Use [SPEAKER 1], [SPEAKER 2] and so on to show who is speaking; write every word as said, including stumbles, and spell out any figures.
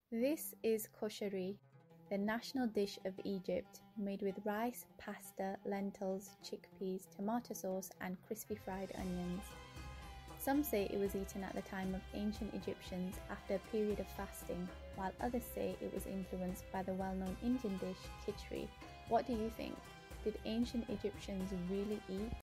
[SPEAKER 1] This is koshary, the national dish of Egypt, made with rice, pasta, lentils, chickpeas, tomato sauce, and crispy fried onions. Some say it was eaten at the time of ancient Egyptians after a period of fasting, while others say it was influenced by the well-known Indian dish khichri. What do you think? Did ancient Egyptians really eat